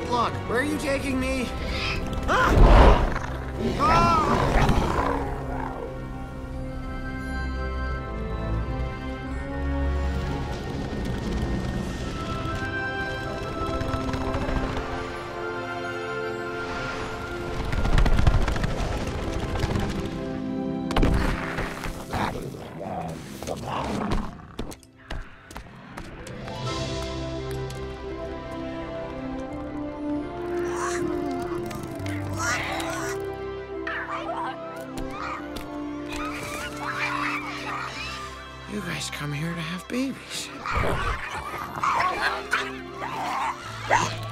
Look, where are you taking me? Ah! Ah! You guys come here to have babies.